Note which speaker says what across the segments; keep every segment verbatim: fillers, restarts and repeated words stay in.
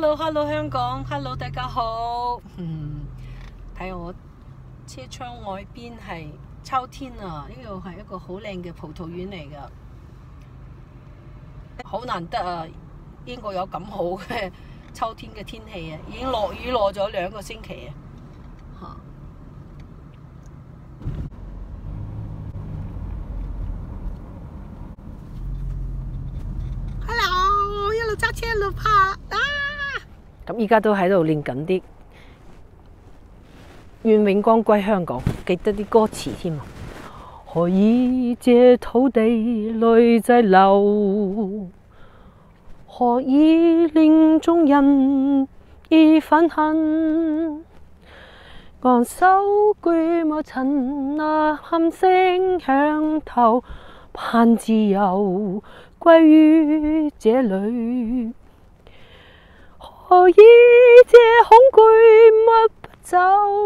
Speaker 1: Hello，Hello 香港 ，Hello 大家好。嗯，睇我車窗外邊係秋天啊！呢度係一個好靚嘅葡萄園嚟噶，好難得啊！英國有咁好嘅秋天嘅天氣啊，已經落雨落咗兩個星期啊！嚇！Hello，一路揸車一路拍啊！咁依家都喺度練緊啲願榮光歸香港，記得啲歌詞添啊！何以這土地淚滯流？何以令眾人意憤恨？昂首舉目塵呐喊聲響透，盼自由歸於這裏。何以這恐懼抹不走？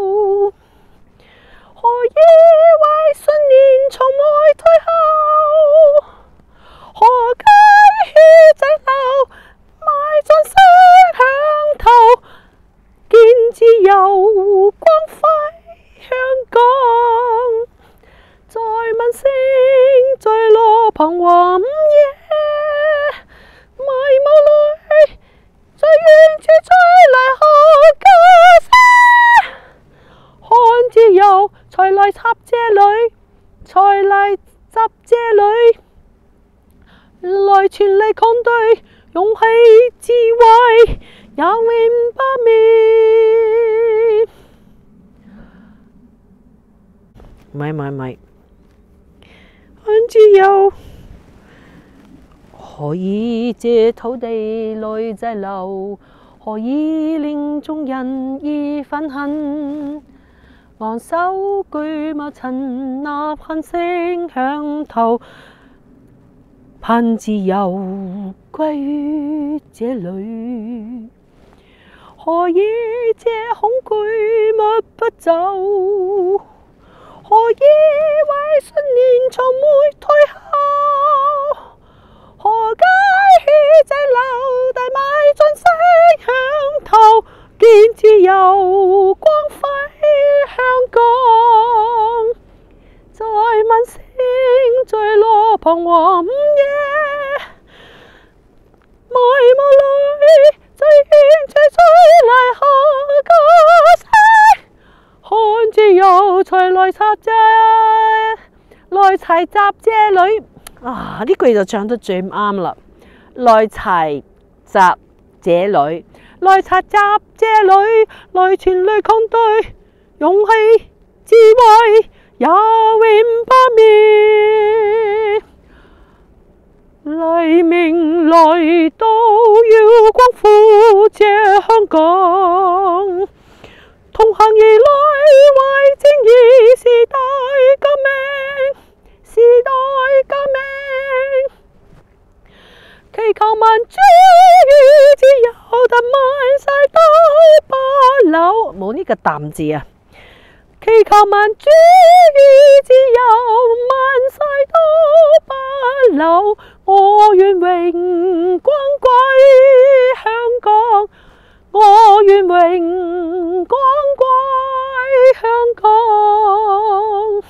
Speaker 1: 何以為信念從未退後？何解血仔流，埋葬聲響透，見自由光輝香港。在問聲，在羅彷徨午夜，迷霧裏，在遠處吹來號角聲。看自由，才來插這裏，才來集這裏，來全力抗對，勇氣智慧也永不滅。咪咪咪，看自由，何以這土地淚滯流？何以令眾人意憤恨？昂首舉目塵呐喊聲響透，盼自由歸於這裏。何以這恐懼抹不走？何以為信念從沒退後？何解血仔流，大埋葬聲響透，見自由光輝香港。在問聲，在羅彷徨午夜，迷霧裏，在遠處吹來號角聲。看自由，才來插這，來齊集這裏。啊！呢句就唱得最啱啦！來齊集這裏，來齊集這裏，來全力抗對，勇氣智慧也永不滅。黎明來到，要光復這香港，同行而來為正義時代革命。時代革命，祈求民主與自由，但萬世都不朽。冇呢個淡字啊！祈求民主與自由，萬世都不朽。我願榮光歸香港，我願榮光歸香港。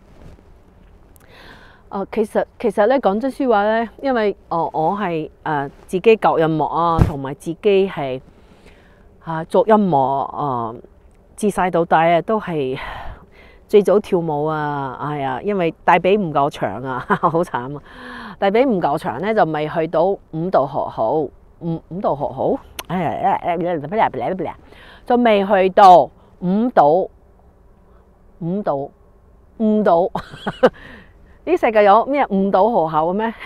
Speaker 1: 哦，其實其實咧講真説話咧，因為哦我係誒、呃、自己教音樂啊，同埋自己係啊做音樂啊，自細到大啊都係最早跳舞啊，係啊，因為大髀唔夠長啊，好慘啊！大髀唔夠長咧，就未去到舞蹈學校，五舞蹈學校，哎呀哎呀，就未去到舞蹈舞蹈舞蹈。呢世界有咩舞蹈學校嘅咩？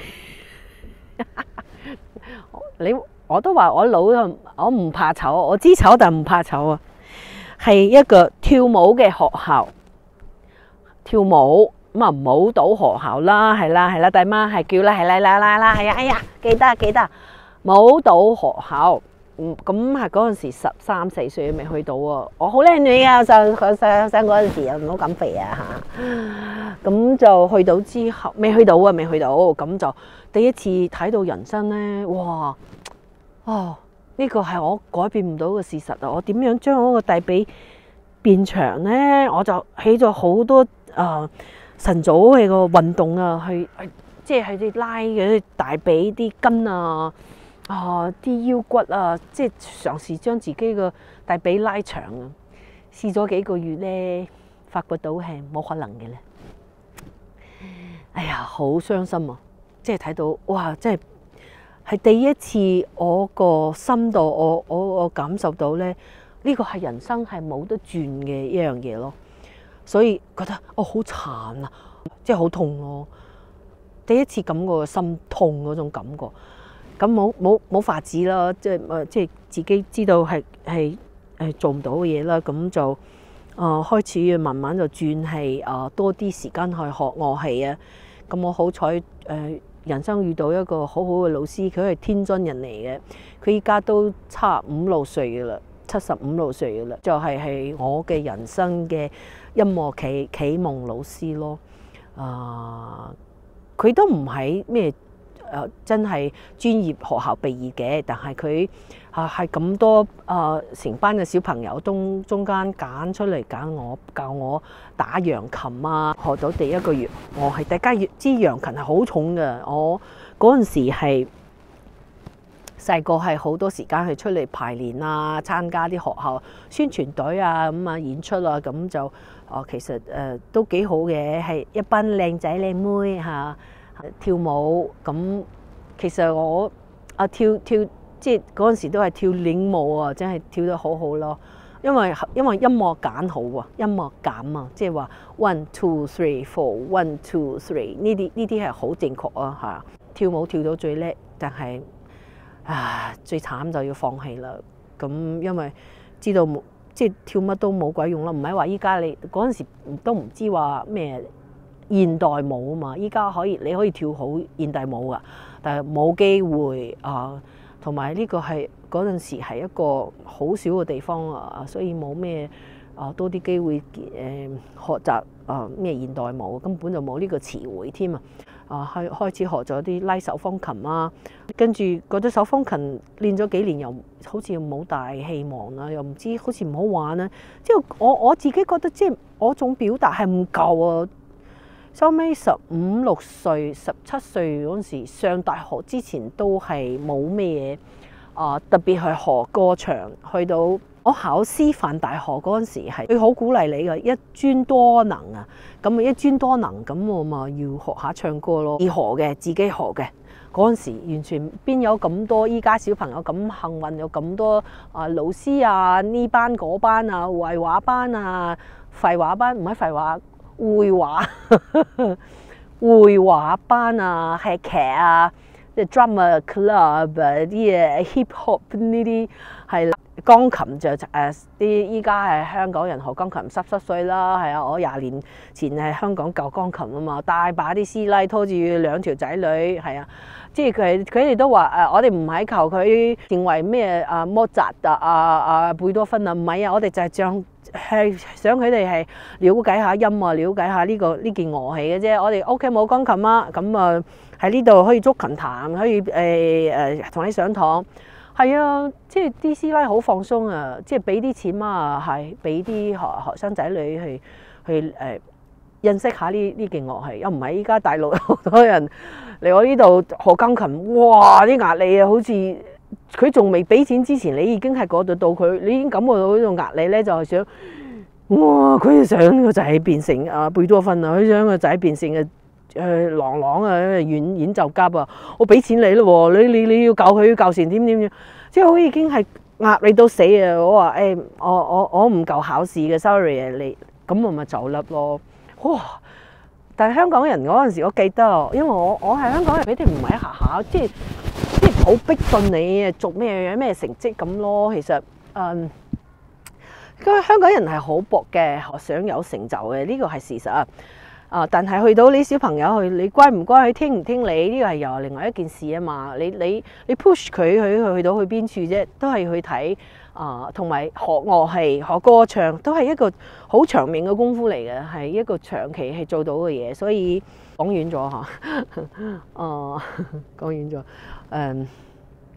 Speaker 1: 你我都話我老，我唔怕醜，我知醜但唔怕醜啊！係一個跳舞嘅學校，跳舞咁啊舞蹈學校啦，係啦係啦，大媽係叫啦，係啦啦啦啦，係啊，哎呀，記得記得舞蹈學校。嗯，咁係嗰陣時十三四歲未去到喎，我好靚女啊！上上上嗰陣時啊，唔好咁肥啊嚇。咁就去到之後，未去到啊，未去到，咁就第一次睇到人生咧，哇！哦， 呢個係我改變唔到嘅事實啊！我點樣將嗰個大髀變長咧？我就起咗好多啊晨早嘅個運動啊，去去即係去拉嗰啲大髀啲筋啊，啊啲腰骨啊，即係嘗試將自己個大髀拉長啊！試咗幾個月咧，發覺到係冇可能嘅咧。哎呀，好傷心啊！即係睇到哇，即係〜係第一次，我個心度，我我我感受到咧，呢個係人生係冇得轉嘅一樣嘢咯。所以覺得哦好慘啊，即係好痛咯。第一次感覺心痛嗰種感覺，咁冇冇冇法子啦，即係誒即係自己知道係係係做唔到嘅嘢啦，咁就誒、呃、開始慢慢就轉係誒多啲時間去學樂器啊。咁我好彩誒。呃人生遇到一個好好嘅老師，佢係天津人嚟嘅，佢依家都差五六歲嘅啦，七十五六歲嘅啦，就係、是、係我嘅人生嘅音樂啟啟蒙老師咯。啊、呃，佢都唔係咩誒，真係專業學校畢業嘅，但係佢啊係咁多啊成、呃、班嘅小朋友中中間揀出嚟揀我，教我打揚琴啊，學到第一個月，我係大家知揚琴係好重嘅，我嗰陣時係細個係好多時間去出嚟排練啊，參加啲學校宣傳隊啊咁啊演出啊，咁就哦其實誒、呃、都幾好嘅，係一班靚仔靚妹嚇。啊跳舞咁，其實我啊跳跳即係嗰陣時都係跳領舞啊，真係跳得好好咯。因為因為音樂揀好啊，音樂揀啊，即係話 one two three four one two three 呢啲呢啲係好正確啊嚇。跳舞跳到最叻，但係啊最慘就要放棄啦。咁因為知道即係跳乜都冇鬼用啦，唔係話依家你嗰陣時都唔知話咩。現代舞啊嘛，依家可以你可以跳好現代舞噶，但係冇機會啊。同埋呢個係嗰陣時係一個好少嘅地方啊，所以冇咩啊多啲機會誒、呃、學習啊咩現代舞，根本就冇呢個詞彙添啊。啊，開開始學咗啲拉手風琴啊，跟住覺得手風琴練咗幾年又好似冇大希望啦，又唔知好似唔好玩啦。即係我我自己覺得即係我種表達係唔夠啊。收尾十五六歲、十七歲嗰陣時，上大學之前都係冇咩嘢啊，特別係學歌唱。去到我考師範大學嗰陣時，係佢好鼓勵你嘅一專多能啊。咁一專多能，咁我咪要學下唱歌咯。自學嘅，自己學嘅嗰陣時，完全邊有咁多？依家小朋友咁幸運，有咁多啊老師啊，呢班嗰班啊，繪畫班啊，廢話班唔係廢話。繪畫繪畫班啊，戲劇啊，即係 drama club 啊啲嘢 hip hop 呢啲係鋼琴就誒啲依家係香港人學鋼琴濕濕碎啦，係啊！我廿年前係香港教鋼琴啊嘛，大把啲師奶拖住兩條仔女，係啊！即係佢佢哋都話誒，我哋唔係求佢成為咩啊莫扎特啊啊貝多芬啊，唔係啊，我哋就係想係想佢哋係了解下音啊，了解下呢個呢件樂器嘅啫。我哋屋企冇鋼琴啊，咁啊喺呢度可以捉琴彈，可以誒誒同你上堂。係啊，即係啲師奶好放鬆啊，即係俾啲錢啊，係俾啲學學生仔女去去誒、呃、認識下呢呢件樂器。又唔係依家大陸好多人嚟我呢度學鋼琴，哇！啲壓力啊，好似佢仲未俾錢之前，你已經係過得到佢，你已經感覺到呢種壓力咧，就係想哇！佢想個仔變成啊貝多芬啊，佢想個仔變成嘅。誒郎朗啊，演演奏家啊，我俾錢你咯喎，你你你要教佢教成點點點，即係我已經係壓力到死啊！我話誒、欸，我我我唔夠考試嘅 ，sorry 啊，你咁我咪走甩咯。哇！但係香港人嗰陣時，我記得，因為我我係香港人，佢哋唔係下下即係即係好逼信你做咩咩成績咁咯。其實嗯，香港人係好搏嘅，想有成就嘅，呢個係事實啊。啊！但係去到你小朋友去，你乖唔乖，佢聽唔聽你，呢個係又另外一件事啊嘛。你你你 push 佢去去到去邊處啫，都係去睇啊，同埋學樂器、學歌唱，都係一個好長命嘅功夫嚟嘅，係一個長期係做到嘅嘢。所以講遠咗嚇，哦、啊，講遠咗，誒、嗯，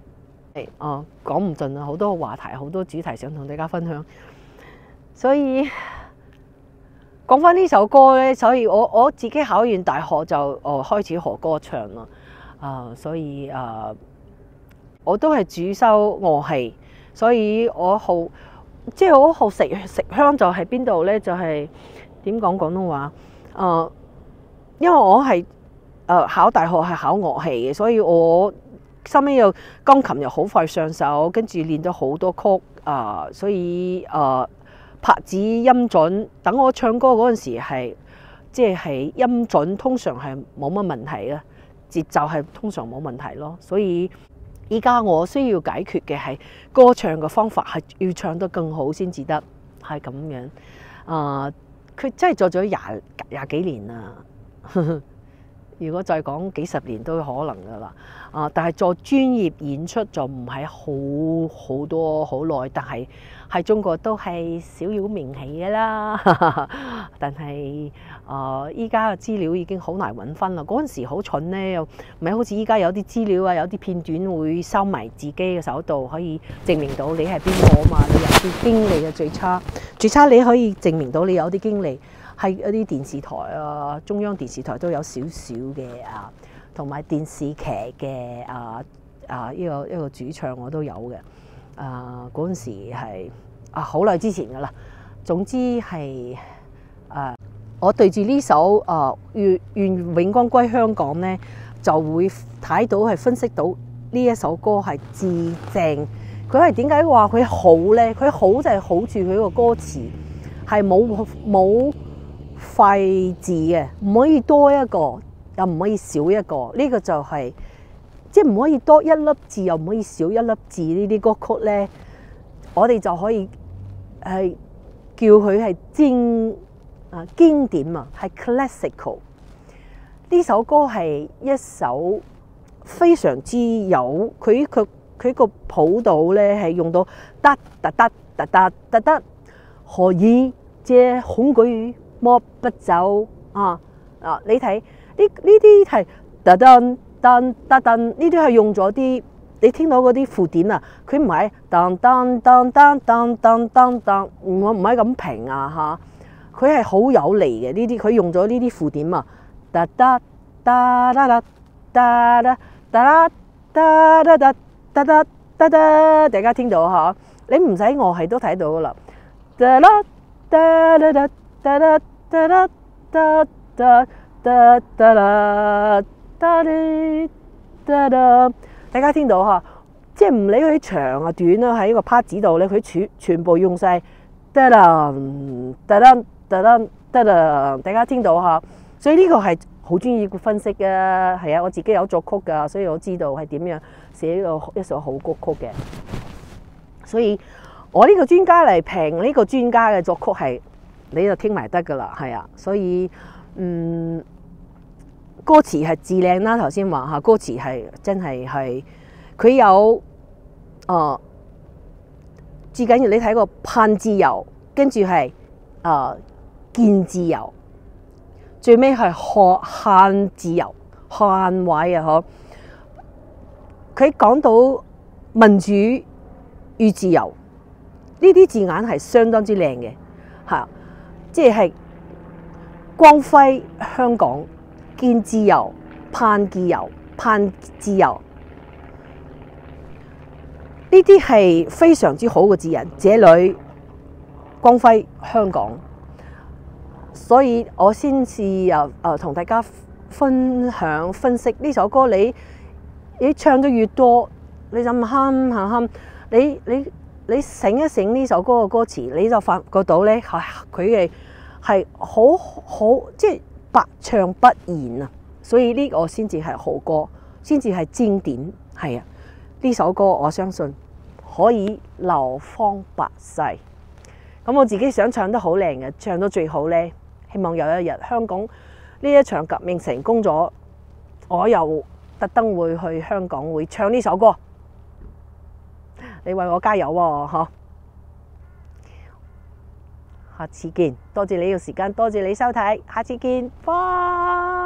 Speaker 1: 係哦，講唔盡啊，好多話題，好多主題想同大家分享。所以講翻呢首歌咧，所以我我自己考完大學就哦開始學歌唱啦。啊、呃，所以啊、呃，我都係主修樂器，所以我好即係我好食食香就係邊度咧？就係點講廣東話？啊、呃，因為我係誒、呃、考大學係考樂器嘅，所以我收尾又鋼琴又好快上手，跟住練咗好多曲啊、呃，所以誒、呃、拍子音準，等我唱歌嗰陣時係即係音準通常係冇乜問題啦，節奏係通常冇問題咯。所以依家我需要解決嘅係歌唱嘅方法係要唱得更好先至得，係咁樣啊。佢、呃、真係做咗廿廿幾年啦。如果再講幾十年都可能噶啦，啊！但係做專業演出就唔係好好多好耐，但係喺中國都係小有名氣嘅啦。但係啊，依家嘅資料已經好難揾翻啦。嗰陣時好蠢咧，又唔係好似依家有啲資料啊，有啲片段會收埋自己嘅手度，可以證明到你係邊個啊嘛。你有啲經歷嘅最差，最差你可以證明到你有啲經歷。係一啲電視台啊，中央電視台都有少少嘅啊，同埋電視劇嘅啊啊，呢個一個主唱我都有嘅啊。嗰陣時係啊好耐之前噶啦。總之係啊，我對住呢首啊願願永光歸香港咧，就會睇到係分析到呢一首歌係至正。佢係點解話佢好咧？佢好就係好住佢個歌詞係冇冇廢字嘅，唔可以多一個，又唔可以少一個。呢個就係即係唔可以多一粒字，又唔可以少一粒字。呢啲歌曲咧，我哋就可以係叫佢係經啊經典啊，係 classical。呢首歌係一首非常之有佢佢佢個譜度咧，係用到得得得得得得得，何以這恐懼摸不走啊啊！你睇呢呢啲係噔噔噔噔噔，呢啲係用咗啲你聽到嗰啲符點啊，佢唔係噔噔噔噔噔噔噔噔，唔唔係咁平啊嚇，佢係好有力嘅呢啲，佢用咗呢啲符點啊，噠噠噠噠噠噠噠噠噠噠噠噠噠噠噠，大家聽到嚇？你唔使樂器都睇到噶啦，噠啦噠噠噠噠噠。噠噠噠噠噠噠啦噠哩噠噠，大家聽到嚇？即係唔理佢長啊短啦，喺呢個 part 子度咧，佢全全部用晒噠啦噠啦噠啦噠啦，大家聽到嚇？所以呢個係好專業嘅分析嘅，係啊，我自己有作曲㗎，所以我知道係點樣寫呢個一首好歌曲嘅。所以我呢個專家嚟評呢個專家嘅作曲係。你就聽埋得噶啦，係啊，所以嗯，歌詞係至靚啦。頭先話嚇，歌詞係真係係佢有啊，至緊要你睇個盼自由，跟住係啊見自由，最尾係學限自由、限位啊！嗬，佢講到民主與自由呢啲字眼係相當之靚嘅嚇。即係光輝香港，見自由，盼自由，盼自由，呢啲係非常之好嘅字眼。這裏光輝香港，所以我先至又誒同大家分享分析呢首歌。你你唱得越多，你就喊喊喊，你你。你醒一醒呢首歌嘅歌詞，你就發覺到咧，佢嘅係好好即係百唱不厭啊！所以呢個先至係好歌，先至係經典。係啊，呢首歌我相信可以流芳百世。咁我自己想唱得好靚嘅，唱到最好咧，希望有一日香港呢一場革命成功咗，我又特登會去香港會唱呢首歌。你為我加油喎，嗬！下次見，多謝你嘅時間，多謝你收睇，下次見，拜。